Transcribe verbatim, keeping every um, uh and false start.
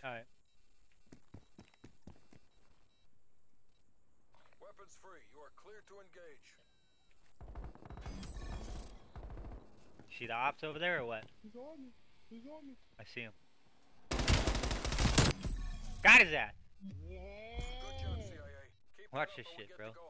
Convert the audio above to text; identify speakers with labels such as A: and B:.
A: Alright.
B: Weapons free. You are clear to engage.
A: See the ops over there or what?
C: He's on me. He's on me.
A: I see him. Got his ass!
B: Good job, C I A. Keep
A: Watch
B: it up
A: this
B: or we
A: shit,
B: get
A: bro.
B: to go